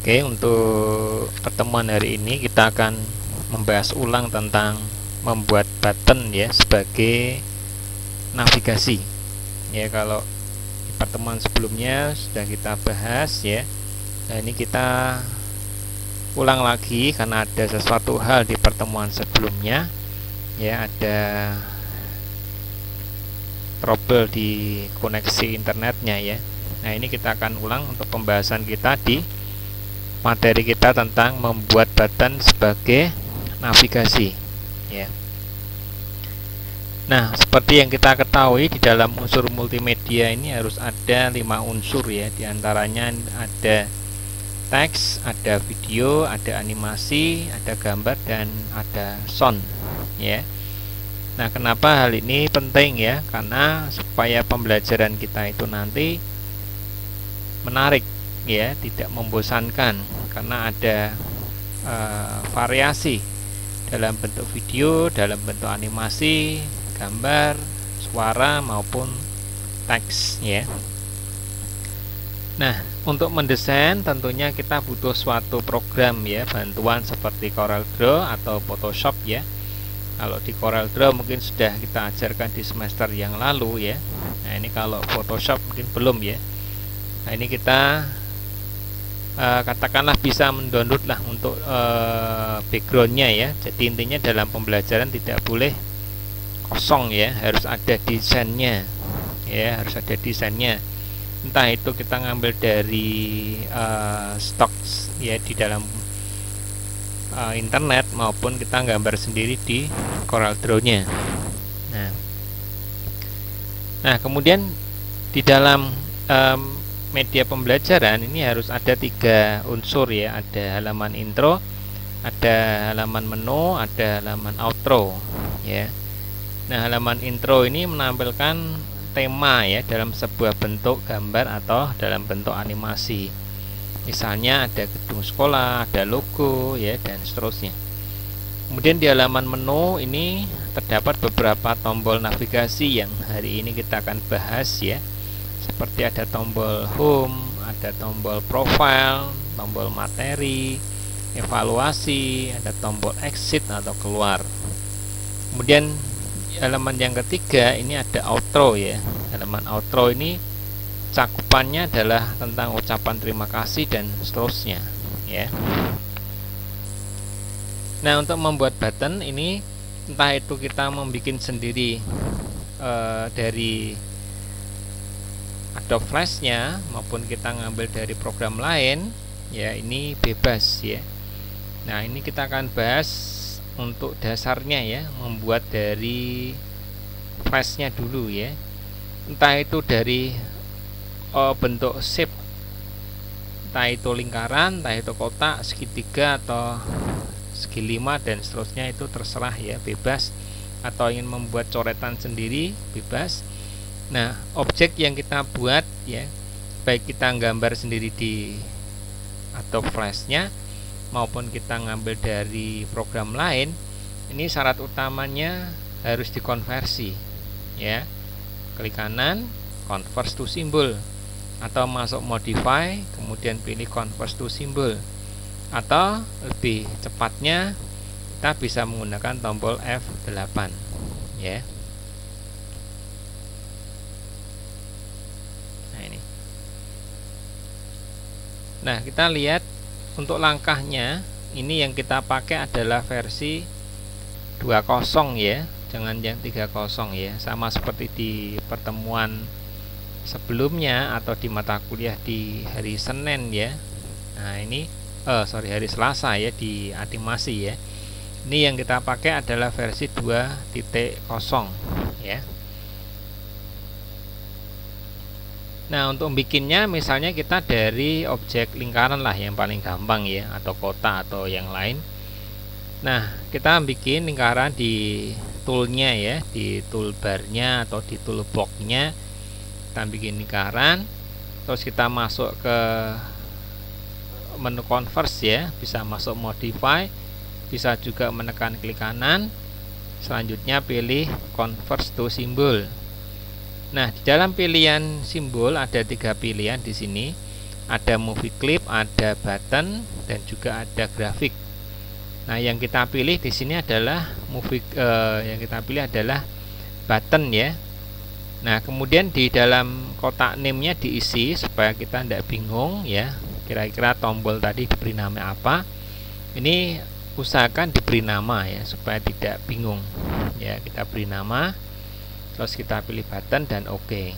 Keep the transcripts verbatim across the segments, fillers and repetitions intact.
Oke, untuk pertemuan hari ini kita akan membahas ulang tentang membuat button ya sebagai navigasi. Ya, kalau di pertemuan sebelumnya sudah kita bahas ya. Nah, ini kita ulang lagi karena ada sesuatu hal di pertemuan sebelumnya. Ya, ada trouble di koneksi internetnya ya. Nah, ini kita akan ulang untuk pembahasan kita di materi kita tentang membuat button sebagai navigasi ya. Nah, seperti yang kita ketahui di dalam unsur multimedia ini harus ada lima unsur ya. Di antaranya ada teks, ada video, ada animasi, ada gambar, dan ada sound ya. Nah, kenapa hal ini penting ya? Karena supaya pembelajaran kita itu nanti menarik ya, tidak membosankan, karena ada e, variasi dalam bentuk video, dalam bentuk animasi, gambar, suara maupun teks ya. Nah, untuk mendesain tentunya kita butuh suatu program ya, bantuan seperti CorelDRAW atau Photoshop ya. Kalau di CorelDRAW mungkin sudah kita ajarkan di semester yang lalu ya. Nah, ini kalau Photoshop mungkin belum ya. Nah, ini kita Uh, katakanlah bisa mendownload lah untuk uh, backgroundnya ya. Jadi intinya dalam pembelajaran tidak boleh kosong ya, harus ada desainnya ya, harus ada desainnya. Entah itu kita ngambil dari uh, stok ya di dalam uh, internet maupun kita gambar sendiri di CorelDRAW-nya. Nah, nah kemudian di dalam um, media pembelajaran ini harus ada tiga unsur ya, ada halaman intro, ada halaman menu, ada halaman outro ya. Nah, halaman intro ini menampilkan tema ya dalam sebuah bentuk gambar atau dalam bentuk animasi. Misalnya ada gedung sekolah, ada logo ya, dan seterusnya. Kemudian di halaman menu ini terdapat beberapa tombol navigasi yang hari ini kita akan bahas ya. Seperti ada tombol home, ada tombol profile, tombol materi, evaluasi, ada tombol exit atau keluar. Kemudian elemen yang ketiga ini ada outro ya. Elemen outro ini cakupannya adalah tentang ucapan terima kasih dan seterusnya ya. Nah, untuk membuat button ini entah itu kita membuat sendiri e, dari Adobe Flash-nya maupun kita ngambil dari program lain ya, ini bebas ya. Nah, ini kita akan bahas untuk dasarnya ya, membuat dari Flash-nya dulu ya. Entah itu dari oh, bentuk shape, entah itu lingkaran, entah itu kotak, segitiga atau segi lima dan seterusnya, itu terserah ya, bebas. Atau ingin membuat coretan sendiri, bebas. Nah, objek yang kita buat ya, baik kita gambar sendiri di Adobe Flash-nya maupun kita ngambil dari program lain, ini syarat utamanya harus dikonversi ya. Klik kanan, convert to symbol, atau masuk modify, kemudian pilih convert to symbol, atau lebih cepatnya kita bisa menggunakan tombol F delapan ya. Nah, kita lihat untuk langkahnya, ini yang kita pakai adalah versi dua puluh ya, jangan yang tiga puluh ya, sama seperti di pertemuan sebelumnya atau di mata kuliah di hari Senin ya. Nah, ini eh sorry hari Selasa ya, di animasi ya. Ini yang kita pakai adalah versi dua titik nol ya. Nah, untuk bikinnya misalnya kita dari objek lingkaran lah yang paling gampang ya, atau kotak atau yang lain. Nah, kita bikin lingkaran di toolnya ya, di toolbarnya atau di toolboxnya. Kita bikin lingkaran, terus kita masuk ke menu convert ya, bisa masuk modify, bisa juga menekan klik kanan. Selanjutnya pilih convert to symbol. Nah, di dalam pilihan simbol ada tiga pilihan di sini. ada movie clip, ada button, dan juga ada grafik. Nah, yang kita pilih di sini adalah movie eh, yang kita pilih adalah button ya. Nah, kemudian di dalam kotak name-nya diisi supaya kita tidak bingung ya, kira-kira tombol tadi diberi nama apa. Ini usahakan diberi nama ya supaya tidak bingung ya. Kita beri nama, terus kita pilih button dan oke. Okay.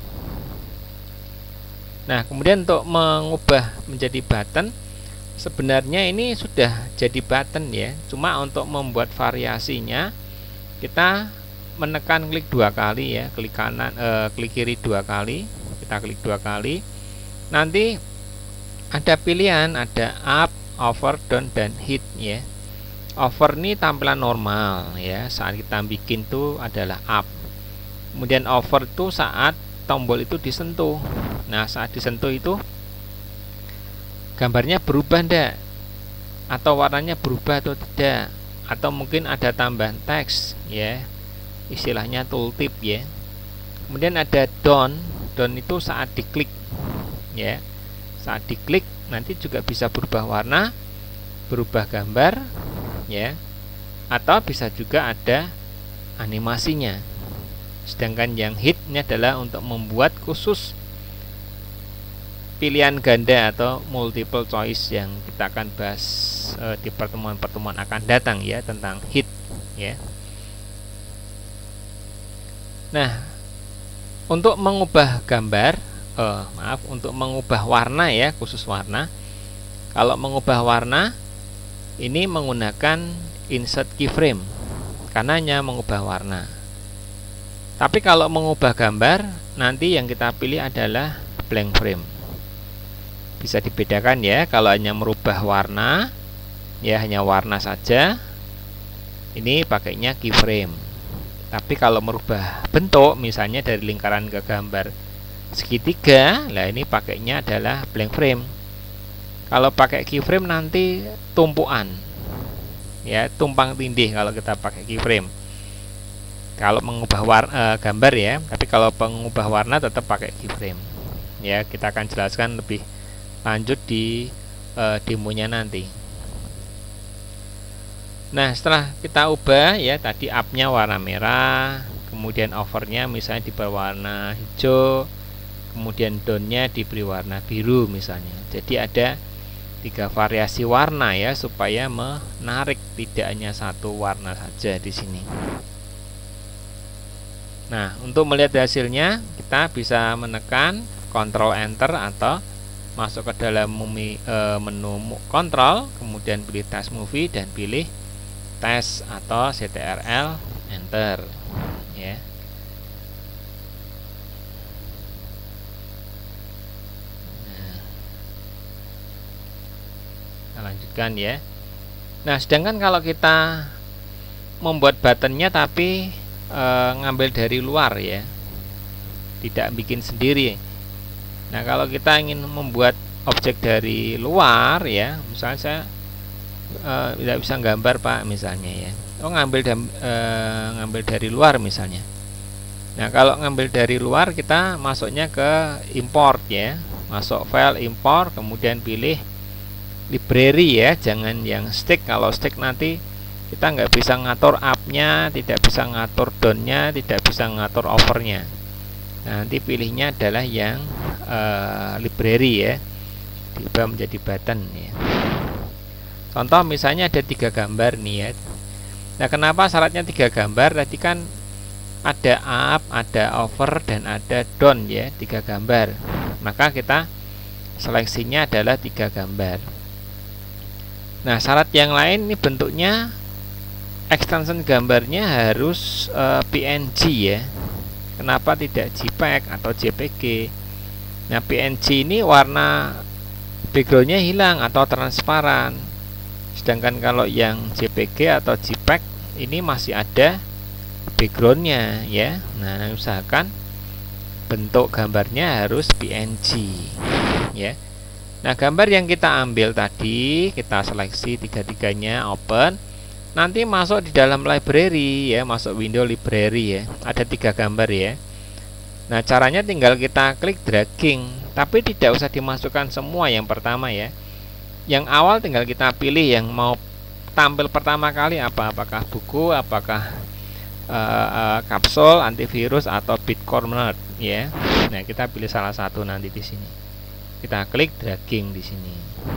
Nah, kemudian untuk mengubah menjadi button, sebenarnya ini sudah jadi button ya. Cuma untuk membuat variasinya, kita menekan klik dua kali ya, klik kanan, eh, klik kiri dua kali, kita klik dua kali. Nanti ada pilihan, ada up, over, down, dan hit ya. Over ini tampilan normal ya, saat kita bikin itu adalah up. Kemudian over itu saat tombol itu disentuh. Nah, saat disentuh itu gambarnya berubah enggak, atau warnanya berubah atau tidak, atau mungkin ada tambahan teks ya, istilahnya tooltip ya. Kemudian ada down, down itu saat diklik ya, saat diklik nanti juga bisa berubah warna, berubah gambar ya, atau bisa juga ada animasinya. Sedangkan yang hit ini adalah untuk membuat khusus pilihan ganda atau multiple choice yang kita akan bahas e, di pertemuan-pertemuan akan datang ya, tentang hit ya. Nah, untuk mengubah gambar, eh, maaf, untuk mengubah warna ya, khusus warna. Kalau mengubah warna, ini menggunakan insert keyframe karena hanya mengubah warna. Tapi kalau mengubah gambar, nanti yang kita pilih adalah blank frame. Bisa dibedakan ya, kalau hanya merubah warna, ya hanya warna saja, ini pakainya keyframe. Tapi kalau merubah bentuk, misalnya dari lingkaran ke gambar segitiga, lah ini pakainya adalah blank frame. Kalau pakai keyframe nanti tumpuan, ya tumpang tindih kalau kita pakai keyframe. Kalau mengubah warna, e, gambar ya, tapi kalau mengubah warna tetap pakai keyframe. Ya, kita akan jelaskan lebih lanjut di e, demonya nanti. Nah, setelah kita ubah ya, tadi up-nya warna merah, kemudian over-nya misalnya diberi warna hijau, kemudian down-nya diberi warna biru misalnya. Jadi ada tiga variasi warna ya, supaya menarik, tidak hanya satu warna saja di sini. Nah, untuk melihat hasilnya kita bisa menekan Ctrl Enter atau masuk ke dalam menu Ctrl, kemudian pilih Test Movie dan pilih Test atau C T R L, Enter ya. Nah, kita lanjutkan ya. Nah, sedangkan kalau kita membuat buttonnya tapi e, ngambil dari luar ya, tidak bikin sendiri. Nah, kalau kita ingin membuat objek dari luar ya, misalnya saya e, tidak bisa gambar Pak misalnya ya, oh ngambil dan, e, ngambil dari luar misalnya. Nah, kalau ngambil dari luar kita masuknya ke import ya, masuk file import, kemudian pilih library ya, jangan yang stick. Kalau stick nanti kita nggak bisa ngatur up-nya, tidak bisa ngatur down-nya, tidak bisa ngatur over-nya. Nah, nanti pilihnya adalah yang uh, library ya, diubah menjadi button ya. Contoh misalnya ada tiga gambar nih ya. Nah, kenapa syaratnya tiga gambar? Tadi kan ada up, ada over, dan ada down ya, tiga gambar. Maka kita seleksinya adalah tiga gambar. Nah, syarat yang lain ini bentuknya extension gambarnya harus uh, P N G ya. Kenapa tidak JPEG atau J P G? Nah, P N G ini warna backgroundnya hilang atau transparan. Sedangkan kalau yang J P G atau JPEG ini masih ada backgroundnya ya. Nah, usahakan bentuk gambarnya harus P N G ya. Nah, gambar yang kita ambil tadi kita seleksi tiga-tiganya, open. Nanti masuk di dalam library ya, masuk window library ya. Ada tiga gambar ya. Nah, caranya tinggal kita klik dragging tapi tidak usah dimasukkan semua yang pertama ya. Yang awal tinggal kita pilih yang mau tampil pertama kali apa, apakah buku, apakah uh, uh, kapsul, antivirus atau Bitcoin ya. Nah, kita pilih salah satu nanti di sini. Kita klik dragging di sini.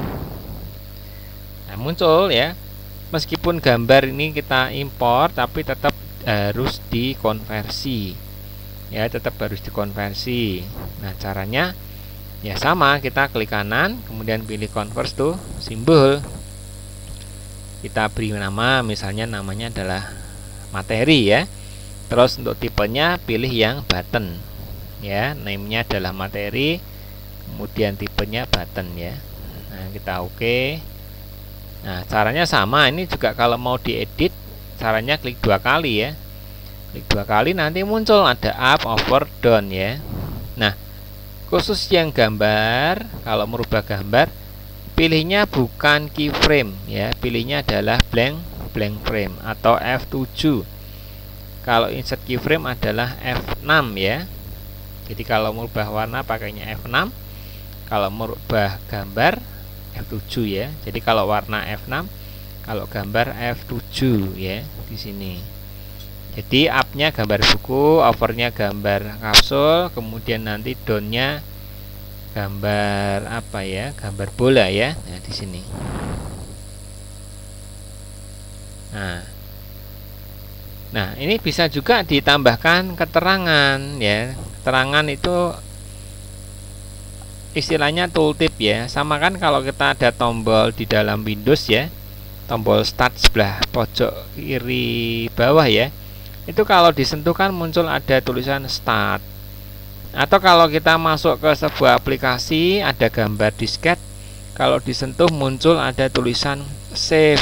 Nah, muncul ya. Meskipun gambar ini kita impor, tapi tetap harus dikonversi. Ya, tetap harus dikonversi. Nah, caranya ya sama, kita klik kanan, kemudian pilih convert to simbol. Kita beri nama, misalnya namanya adalah materi ya. Terus untuk tipenya pilih yang button. Ya, name-nya adalah materi, kemudian tipenya button ya. Nah, kita oke. Okay. Nah, caranya sama, ini juga kalau mau diedit, caranya klik dua kali ya. Klik dua kali nanti muncul ada up, over, down ya. Nah, khusus yang gambar, kalau merubah gambar, pilihnya bukan keyframe ya, pilihnya adalah blank blank frame atau F tujuh. Kalau insert keyframe adalah F enam ya. Jadi kalau merubah warna pakainya F enam, kalau merubah gambar F tujuh ya. Jadi kalau warna F enam, kalau gambar F tujuh ya di sini. Jadi up-nya gambar buku, over-nya gambar kapsul, kemudian nanti down-nya gambar apa ya? Gambar bola ya. Nah, di sini. Nah. Nah, ini bisa juga ditambahkan keterangan ya. Keterangan itu istilahnya tooltip ya. Sama kan kalau kita ada tombol di dalam Windows ya. Tombol start sebelah pojok kiri bawah ya. Itu kalau disentuh kan muncul ada tulisan start. Atau kalau kita masuk ke sebuah aplikasi ada gambar disket, kalau disentuh muncul ada tulisan save.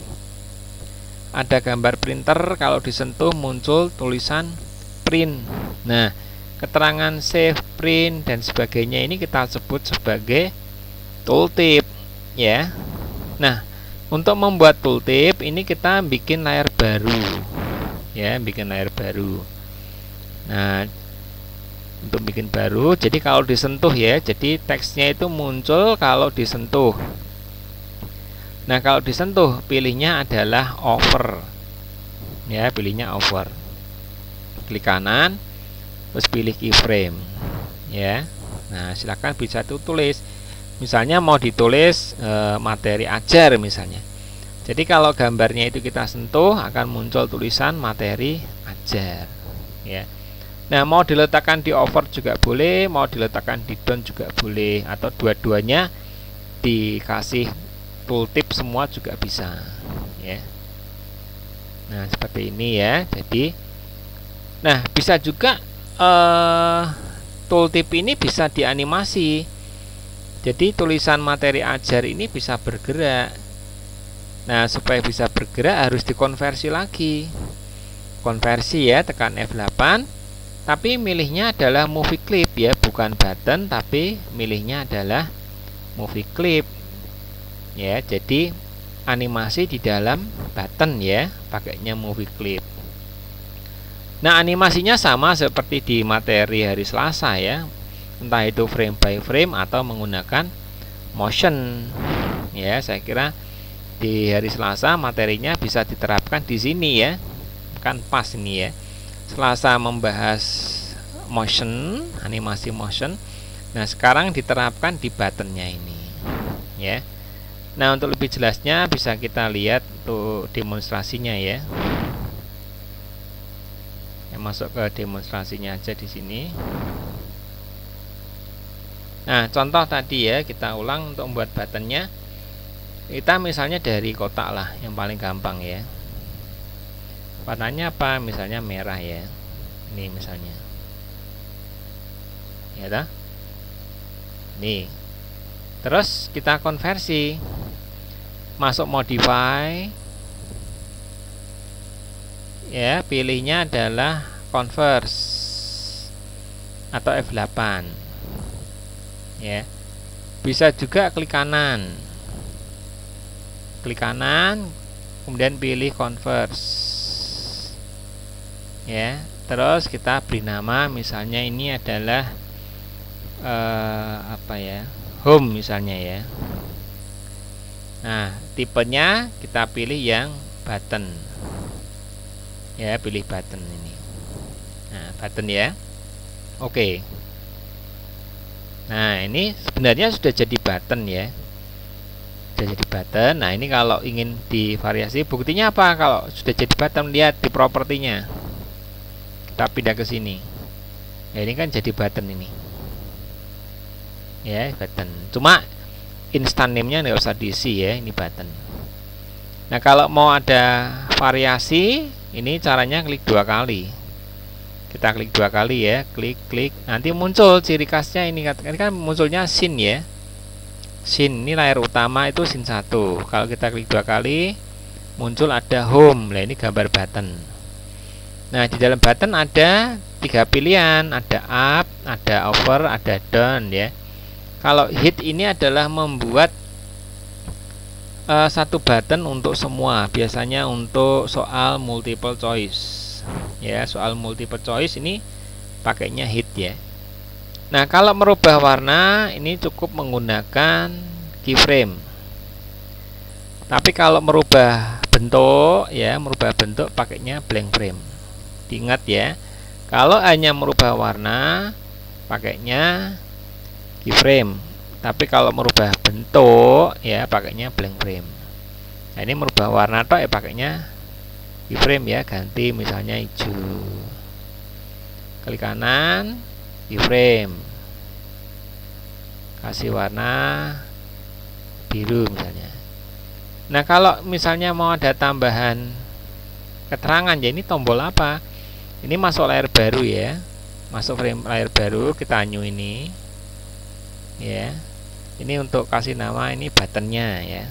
Ada gambar printer, kalau disentuh muncul tulisan print. Nah, keterangan save, print dan sebagainya ini kita sebut sebagai tooltip ya. Nah, untuk membuat tooltip ini kita bikin layar baru. Ya, bikin layar baru. Nah, untuk bikin baru, jadi kalau disentuh ya, jadi teksnya itu muncul kalau disentuh. Nah, kalau disentuh pilihnya adalah over. Ya, pilihnya over. Klik kanan, terus pilih keyframe. Ya. Nah, silakan bisa tulis. Misalnya mau ditulis e, materi ajar misalnya. Jadi kalau gambarnya itu kita sentuh akan muncul tulisan materi ajar ya. Nah, mau diletakkan di over juga boleh, mau diletakkan di down juga boleh, atau dua-duanya dikasih tooltip semua juga bisa ya. Nah, seperti ini ya. Jadi nah, bisa juga eh, tooltip ini bisa dianimasi. Jadi tulisan materi ajar ini bisa bergerak. Nah, supaya bisa bergerak harus dikonversi lagi. Konversi ya, tekan F delapan. Tapi milihnya adalah movie clip ya, bukan button, tapi milihnya adalah movie clip. Ya, jadi animasi di dalam button ya, pakainya movie clip. Nah, animasinya sama seperti di materi hari Selasa ya. Entah itu frame by frame atau menggunakan motion. Ya, saya kira di hari Selasa materinya bisa diterapkan di sini ya, kan pas ini ya. Selasa membahas motion, animasi motion. Nah, sekarang diterapkan di buttonnya ini ya. Nah, untuk lebih jelasnya bisa kita lihat tuh demonstrasinya ya. Yang masuk ke demonstrasinya aja di sini. Nah, contoh tadi ya, kita ulang untuk membuat buttonnya. Kita misalnya dari kotak lah, yang paling gampang ya. Warnanya apa? Misalnya merah ya. Ini misalnya. Ya dah. Nih. Terus kita konversi. Masuk modify. Ya, pilihnya adalah converse atau F delapan. Ya. Bisa juga klik kanan. Klik kanan, kemudian pilih converse. Ya, terus kita beri nama, misalnya ini adalah eh, apa ya, home misalnya ya. Nah, tipenya kita pilih yang button ya, pilih button ini. Nah, button ya. Oke. Nah, ini sebenarnya sudah jadi button ya, sudah jadi button. Nah, ini kalau ingin divariasi, buktinya apa? Kalau sudah jadi button, lihat di propertinya, kita pindah ke sini. Ya, ini kan jadi button ini ya, button. Cuma instant name-nya nggak usah diisi ya, ini button. Nah, kalau mau ada variasi, ini caranya klik dua kali. Kita klik dua kali ya, klik klik, nanti muncul ciri khasnya ini. Ini kan munculnya scene ya, scene ini layar utama itu scene satu. Kalau kita klik dua kali, muncul ada home. Nah, ini gambar button. Nah, di dalam button ada tiga pilihan, ada up, ada over, ada down ya. Kalau hit ini adalah membuat uh, satu button untuk semua, biasanya untuk soal multiple choice ya, soal multiple choice ini pakainya hit ya. Nah, kalau merubah warna ini cukup menggunakan keyframe. Tapi kalau merubah bentuk ya, merubah bentuk pakainya blank frame. Diingat ya, kalau hanya merubah warna pakainya keyframe. Tapi kalau merubah bentuk ya pakainya blank frame. Nah, ini merubah warna tok ya pakainya keyframe ya, ganti misalnya hijau, klik kanan, keyframe, kasih warna biru misalnya. Nah, kalau misalnya mau ada tambahan keterangan ya, ini tombol apa? Ini masuk layar baru ya, masuk frame layar baru, kita new ini ya. Ini untuk kasih nama ini buttonnya ya.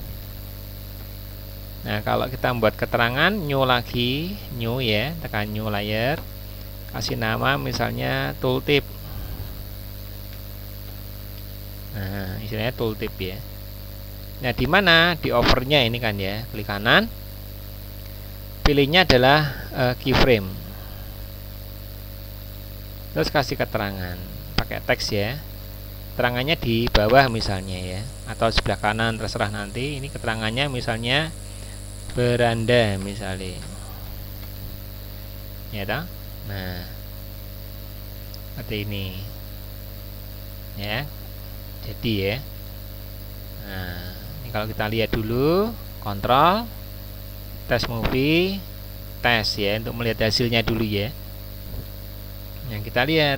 Nah, kalau kita membuat keterangan, new lagi, new ya, tekan new layer, kasih nama misalnya tooltip. Nah, istilahnya tooltip ya. Nah, di mana? Di overnya ini kan ya, klik kanan, pilihnya adalah uh, keyframe. Terus kasih keterangan, pakai teks ya. Keterangannya di bawah misalnya ya, atau sebelah kanan terserah nanti. Ini keterangannya misalnya beranda misalnya ya toh. Nah, seperti ini ya, jadi ya. Nah, ini kalau kita lihat dulu, kontrol test movie tes ya, untuk melihat hasilnya dulu ya. Yang kita lihat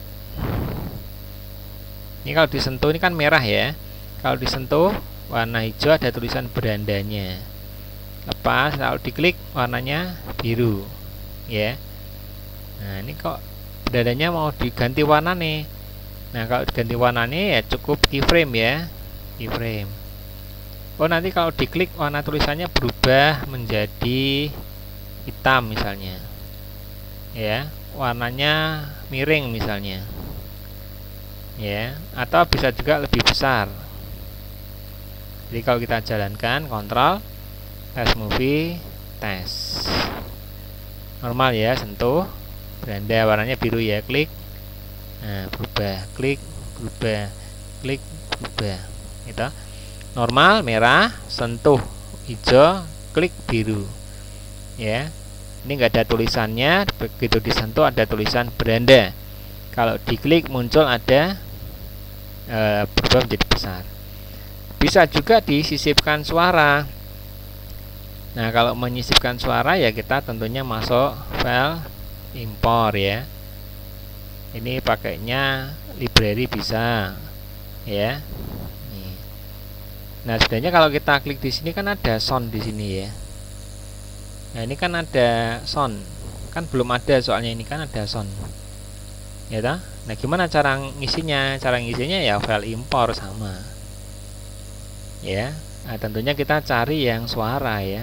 ini, kalau disentuh ini kan merah ya, kalau disentuh warna hijau, ada tulisan berandanya. Lepas, kalau diklik warnanya biru ya. Nah, ini kok berandanya mau diganti warna nih. Nah, kalau diganti warna nih ya cukup keyframe ya, keyframe. Oh, nanti kalau diklik warna tulisannya berubah menjadi hitam misalnya ya, warnanya miring misalnya ya, atau bisa juga lebih besar. Jadi kalau kita jalankan, kontrol test movie tes, normal ya, sentuh beranda warnanya biru ya, klik, nah berubah, klik berubah, klik berubah gitu. Normal merah, sentuh hijau, klik biru ya. Ini enggak ada tulisannya, begitu disentuh ada tulisan beranda. Kalau diklik muncul ada e, berubah menjadi besar. Bisa juga disisipkan suara. Nah, kalau menyisipkan suara ya kita tentunya masuk file import ya. Ini pakainya library bisa ya. Nih. Nah, sebenarnya kalau kita klik di sini kan ada sound di sini ya. Nah, ini kan ada sound. Kan belum ada, soalnya ini kan ada sound. Ya toh? Nah, gimana cara ngisinya? Cara ngisinya ya file import sama. Ya. Nah, tentunya kita cari yang suara ya.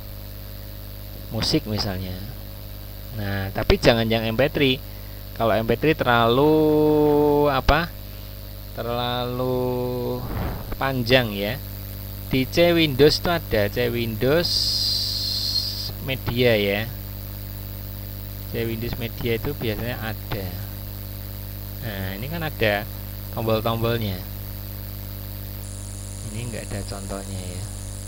Musik misalnya. Nah, tapi jangan yang M P tiga. Kalau M P tiga terlalu apa? Terlalu panjang ya. Di C Windows itu ada C Windows Media ya. C Windows Media itu biasanya ada. Nah, ini kan ada tombol-tombolnya. Ini enggak ada contohnya ya.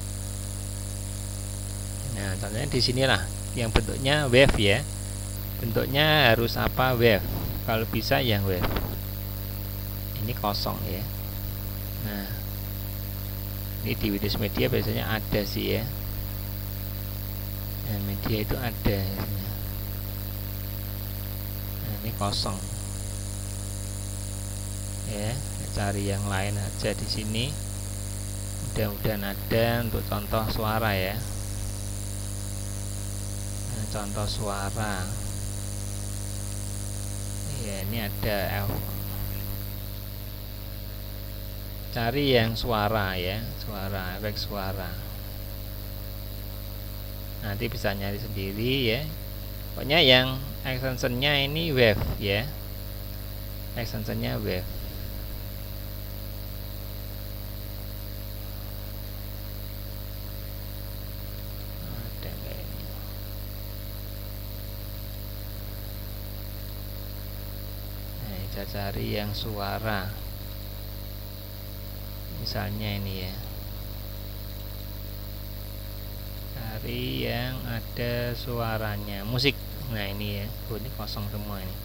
Nah, contohnya di sinilah yang bentuknya wave ya. Bentuknya harus apa? Wave. Kalau bisa yang wave. Ini kosong ya. Nah, ini di Windows Media biasanya ada sih ya. Nah, media itu ada. Nah, ini kosong. Ya, cari yang lain aja di sini. Mudah-mudahan ada untuk contoh suara ya. Nah, contoh suara. Ya, ini ada F. Cari yang suara ya, suara, efek suara. Nanti bisa nyari sendiri ya. Pokoknya yang extensionnya ini wave ya. Extensionnya wave. Ada kayak ini. Nah, kita cari yang suara. Misalnya ini ya. Cari yang ada suaranya, musik. Nah ini ya, oh, ini kosong semua ini.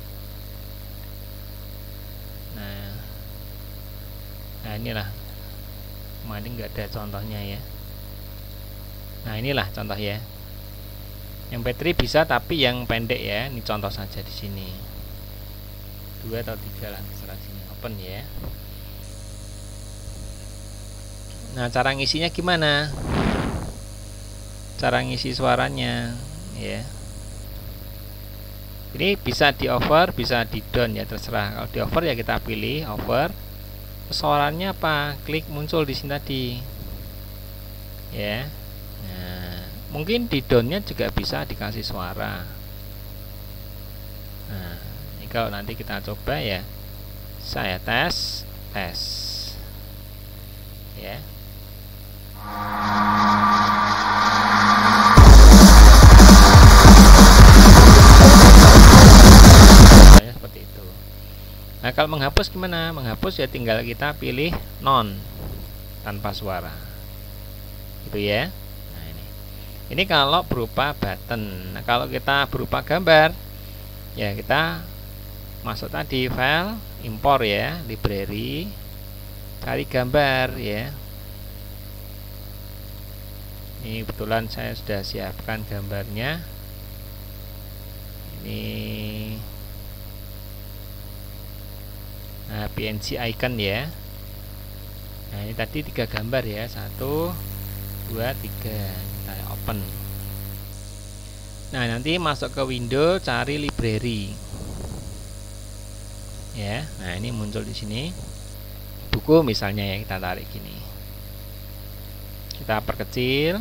Nah, nah inilah, kemarin nggak ada contohnya ya. Nah inilah contoh ya. Yang M P tiga bisa tapi yang pendek ya. Ini contoh saja di sini. Dua atau tiga lah, terserah sini. Open ya. Nah cara ngisinya gimana? Cara ngisi suaranya ya. Ini bisa di over, bisa di down ya, terserah. Kalau di over ya kita pilih over. Suaranya apa? Klik muncul di sini tadi. Ya. Nah, mungkin di downnya juga bisa dikasih suara. Nah, ini kalau nanti kita coba ya. Saya tes, tes. Ya. Seperti itu. Nah kalau menghapus gimana? Menghapus ya tinggal kita pilih non tanpa suara, gitu ya. Nah ini, ini kalau berupa button. Nah kalau kita berupa gambar, ya kita masuk tadi file, impor ya, library, cari gambar ya. Ini kebetulan saya sudah siapkan gambarnya. Ini nah, P N G icon ya. Nah ini tadi tiga gambar ya, satu, dua, tiga. Kita open. Nah nanti masuk ke window, cari library. Ya, nah ini muncul di sini. Buku misalnya ya, kita tarik gini. Kita perkecil.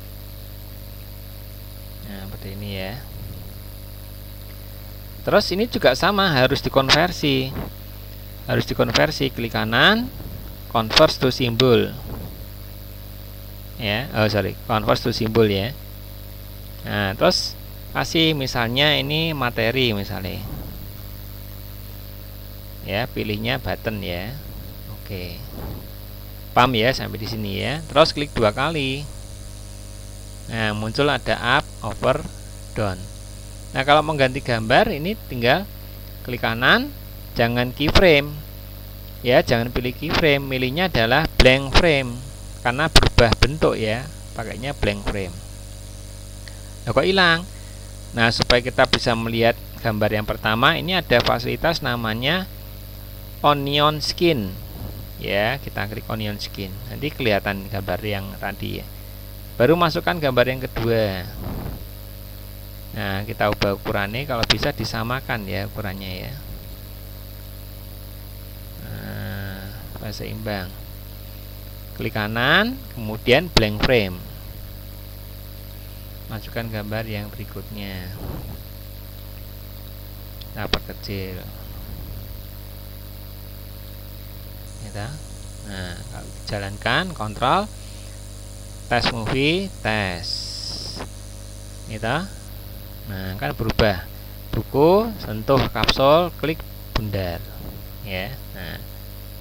Nah seperti ini ya. Terus ini juga sama, harus dikonversi. Harus dikonversi, klik kanan, convert to symbol. Ya, oh sorry, convert to symbol ya. Nah, terus kasih misalnya ini materi misalnya. Ya, pilihnya button ya. Oke. Paham ya sampai di sini ya. Terus klik dua kali. Nah, muncul ada up, over, down. Nah, kalau mau ganti gambar ini tinggal klik kanan, jangan keyframe. Ya, jangan pilih keyframe, milihnya adalah blank frame karena berubah bentuk ya. Pakainya blank frame. Nah, kok hilang? Nah, supaya kita bisa melihat gambar yang pertama, ini ada fasilitas namanya onion skin. Ya, kita klik onion skin. Nanti kelihatan gambar yang tadi ya. Baru masukkan gambar yang kedua. Nah, kita ubah ukurannya, kalau bisa disamakan ya ukurannya ya. Nah, seimbang. Klik kanan, kemudian blank frame. Masukkan gambar yang berikutnya. Kita perkecil. Gitu. Nah, kalau jalankan kontrol tes movie, tes. Gitu. Nah, kan berubah. Buku, sentuh kapsul, klik bundar. Ya. Nah,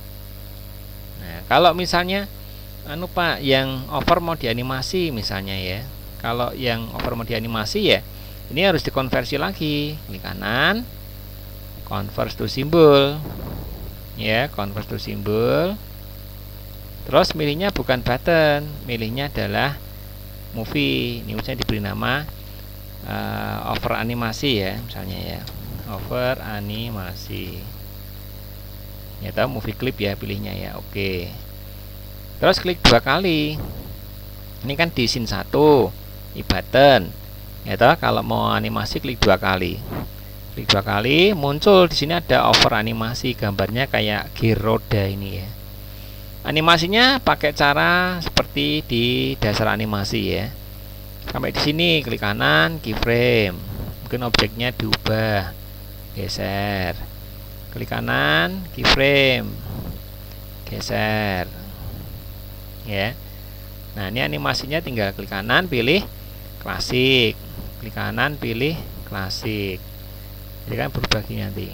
kalau misalnya anu Pak, yang over mau dianimasi misalnya ya. Kalau yang over mau dianimasi ya, ini harus dikonversi lagi. Klik kanan, convert to symbol. Ya, convert to symbol. Terus milihnya bukan button, milihnya adalah movie. Ini misalnya diberi nama uh, over animasi ya, misalnya ya. Over animasi. Ya, tahu movie clip ya pilihnya ya. Oke. Terus klik dua kali. Ini kan di scene satu, di button. Ya toh, kalau mau animasi klik dua kali. Klik dua kali, muncul di sini ada over animasi, gambarnya kayak gear roda ini ya. Animasinya pakai cara seperti di dasar animasi ya. Sampai di sini klik kanan, keyframe. Mungkin objeknya diubah, geser. Klik kanan, keyframe, geser. Ya. Nah, ini animasinya tinggal klik kanan, pilih klasik. Klik kanan, pilih klasik. Jadi kan berubah gini nanti.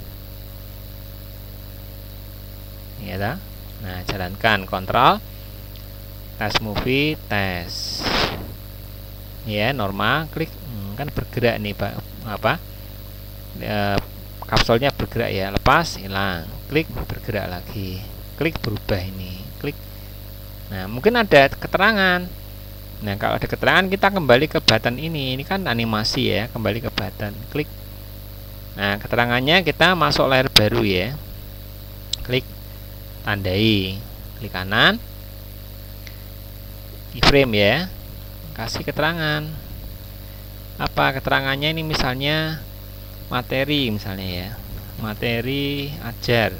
Ya dah. Nah, jalankan kontrol test movie test. Ya, normal, klik hmm, kan bergerak nih Pak, apa? E, kapsulnya bergerak ya, lepas hilang. Klik bergerak lagi. Klik berubah ini. Klik. Nah, mungkin ada keterangan. Nah, kalau ada keterangan kita kembali ke button ini. Ini kan animasi ya, kembali ke button. Klik. Nah, keterangannya kita masuk layar baru ya. Klik tandai. Klik kanan. Keyframe ya. Kasih keterangan. Apa keterangannya ini, misalnya materi misalnya ya. Materi ajar.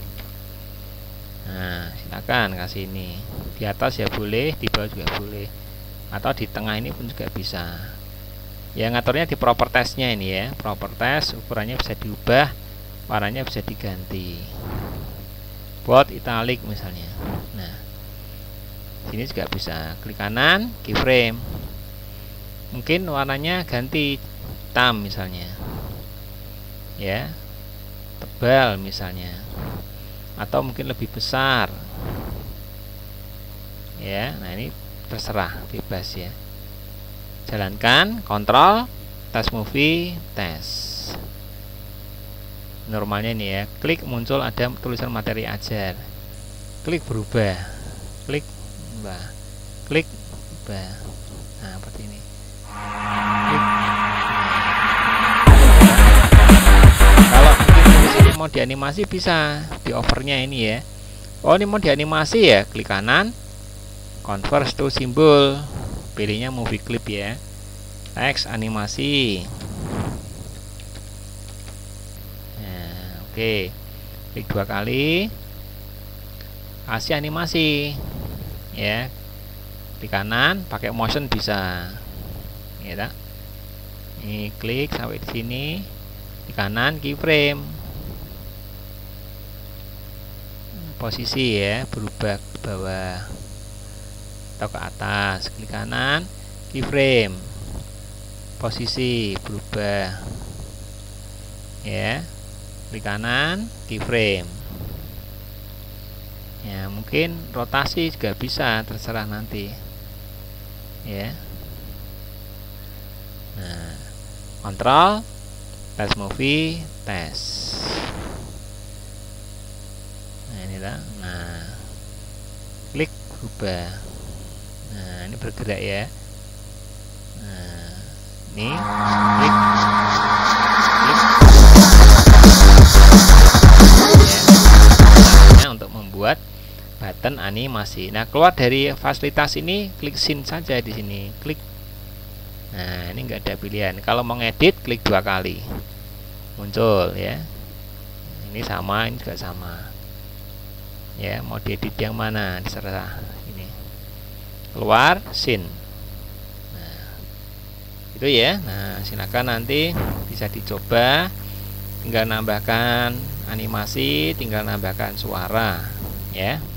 Nah, silakan kasih ini. Di atas ya boleh, di bawah juga boleh. Atau di tengah ini pun juga bisa. Ya, ngaturnya di propertiesnya ini ya. Properties ukurannya bisa diubah, warnanya bisa diganti. Bold, italic misalnya. Nah, sini juga bisa. Klik kanan, keyframe. Mungkin warnanya ganti hitam misalnya. Ya. Tebal misalnya. Atau mungkin lebih besar. Ya, nah ini terserah, bebas ya. Jalankan kontrol test movie test. Normalnya ini ya, klik muncul ada tulisan materi ajar. Klik berubah. Klik ubah. Klik ubah. Nah, seperti ini. Klik. Kalau ini mau dianimasi bisa di overnya ini ya. Oh, ini mau dianimasi ya, klik kanan, convert to symbol, pilihnya movie clip ya. Teks animasi. Nah, oke. Klik dua kali. Kasih animasi. Ya. Di kanan pakai motion bisa. Ya tak? Ini klik sampai di sini. Di kanan keyframe. Posisi ya, berubah ke bawah atau ke atas. Klik kanan, keyframe. Posisi berubah. Ya. Klik kanan, keyframe. Ya, mungkin rotasi juga bisa, terserah nanti. Ya. Nah, kontrol test movie test. Nah, inilah. Nah, klik berubah. Nah, ini bergerak ya. Nah, ini klik, klik. Ya, untuk membuat button animasi. Nah, keluar dari fasilitas ini, klik scene saja di sini. Klik. Nah, ini enggak ada pilihan. Kalau mau ngedit, klik dua kali. Muncul ya. Ini sama, ini juga sama. Ya, mau diedit yang mana terserah. Ini keluar scene. Nah, itu ya. Nah, silakan nanti bisa dicoba. Tinggal nambahkan animasi, tinggal nambahkan suara ya.